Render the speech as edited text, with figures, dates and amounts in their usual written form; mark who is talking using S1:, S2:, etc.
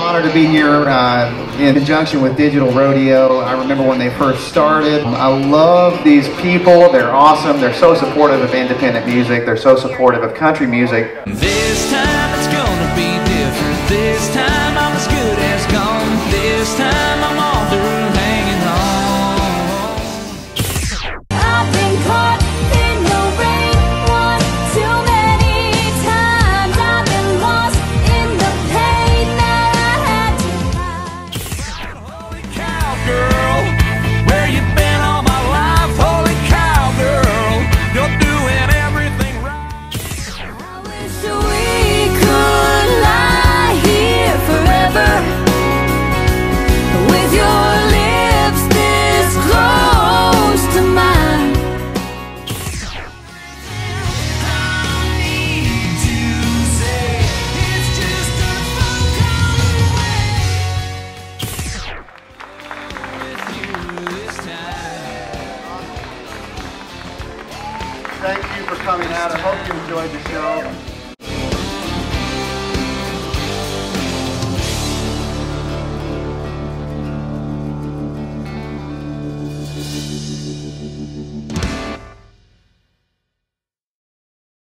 S1: honor to be here in conjunction with Digital Rodeo. I remember when they first started. I love these people. They're awesome. They're so supportive of independent music. They're so supportive of country music.
S2: This time it's gonna be different. This time I'm as good as gone. This time I'm all through hanging on.
S3: I've been caught in the rain one too many times. I've been lost in the pain that I had to hide.
S2: Holy cow, girl, where you been all my life? Holy cow, girl, you're doing everything right.
S3: I wish we could lie here forever with your lips this close to mine.
S2: I need to say it's just a phone call away. With you this time.
S1: Thank you for coming out. I hope you enjoyed the show.